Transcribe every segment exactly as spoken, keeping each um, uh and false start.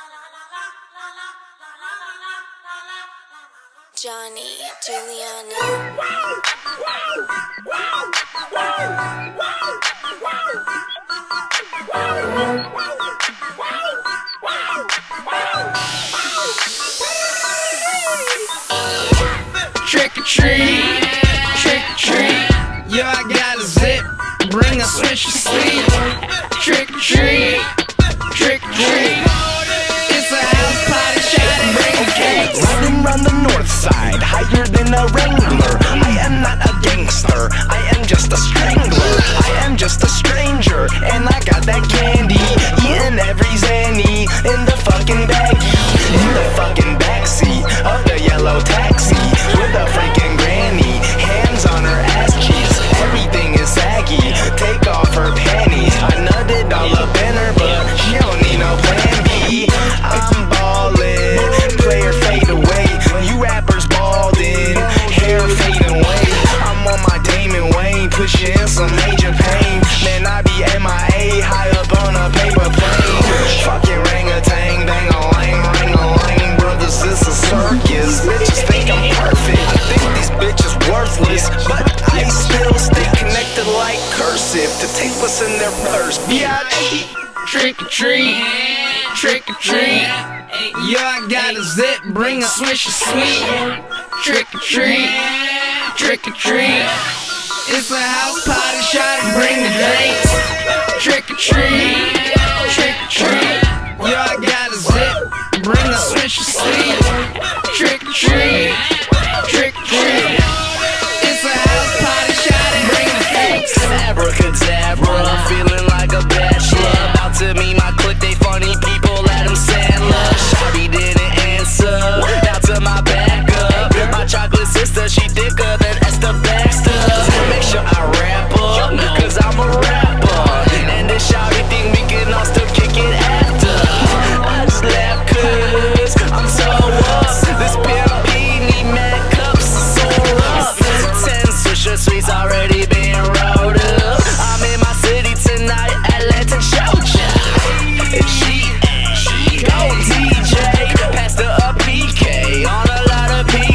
Johnny Giuliani. Trick or treat, trick or treat. Yo, I got a zip, bring a switch of sleep. Trick or treat, trick or treat. It's a house party, shot and bring a cake. Riding round the north side, higher than a Wrangler. I am not a gangster, I am just a strangler. I am just a stranger, and I got that candy. Eating every zanny in the fucking baggie. In the fucking backseat of the yellow taxi. With a freaking granny, hands on her ass cheeks. Everything is saggy, take off her panties. I nutted all up in her, but she don't need no plan B. I'm ballin', player fade away. You rappers baldin', hair fading away. I'm on my Damon Wayne, pushing some major pain. Man, I be M I A, high up on a paper plane. Fucking rang-a-tang, dang-a-lang, ring-a-lang. Brothers, this is circus. Bitches think I'm perfect, I think these bitches worthless, but I still stay connected like cursive to take what's in their purse. Biatch. Trick or treat, trick or treat. Yo, I got a zip, bring a swish of sweet. Trick or treat, trick or treat. It's a house party, shot and bring the drinks. Trick or treat, trick or treat. Yo, I got a zip, bring a swish of sweet. Trick or treat, trick or treat. It's a house party, shot and bring the drinks. Abracadabra, feeling like a bachelor. About to meet my clique, they funny people, Adam Sandler. Shawty didn't answer, now to my backup. My chocolate sister, she thicker than Esther Baxter. Make sure I wrap up, cause I'm a rapper. And this shawty think we can all still kick it after. I just laugh cause I'm so up. This pimp need mad cups to soar up. Ten Swisher Sweets already been rolled up. I'm in my city tonight, Atlanta, Georgia. And she, she go D J, passed her a P K on a lot of P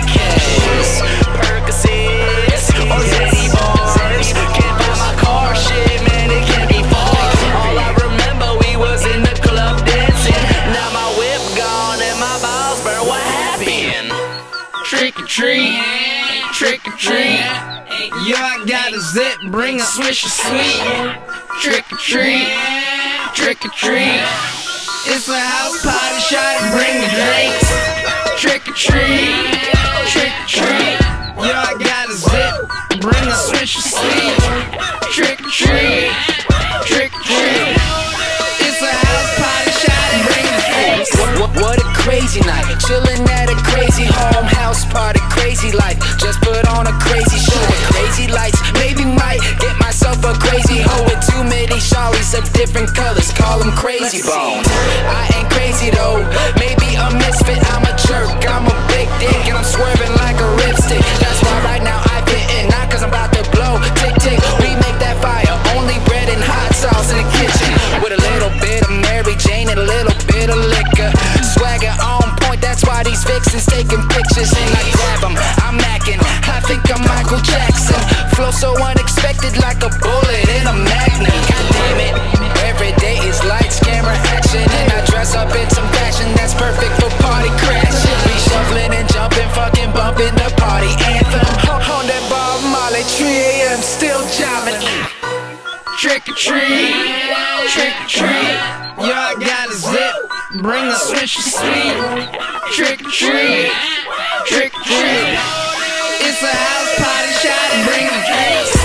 Ks. Percocets or Zeddy bars. Can't buy my car, shit, man, it can't be far. All I remember, we was in the club dancing. Now my whip gone and my balls burn. What happened? Trick or treat, trick or treat. Yo, I got a zip, bring a swish of sweet. Trick or treat, trick or treat. It's a house party, shot and bring the drinks. Trick or treat, trick or treat. Yo, I got a zip, bring a swish of sweet. Trick or treat, trick or treat. It's a house party, shot and bring the drinks. What, what, what a crazy night, chillin' at a crazy home house party, crazy life. Just put on a crazy show with crazy lights. Maybe might get myself a crazy hoe with too many shawties of different colors. Call them crazy bones. I ain't crazy though, maybe a misfit. I'm a jerk, I'm a big dick, and I'm swerving like a ripstick. That's why right now I fit in, not cause I'm about to blow. Tick tick, we make that fire. Only bread and hot sauce in the kitchen, with a little bit of Mary Jane and a little bit of liquor. Swagger on point, that's why these vixens taking pictures. And I grab them, I'm macking, I think I'm Michael Jackson. Flow so unexpected like a bullet in a magnum. God damn it, every day is lights, camera, action. And I dress up in some fashion that's perfect for party crashing. We shuffling and jumping, fucking bumping the party anthem. On that Bob Marley, three A M still jamming. Trick or treat, trick or treat. Yo, I got a zip, bring a swish of sweet. Trick or treat, trick or treat. It's a house party, shot and bring the drinks.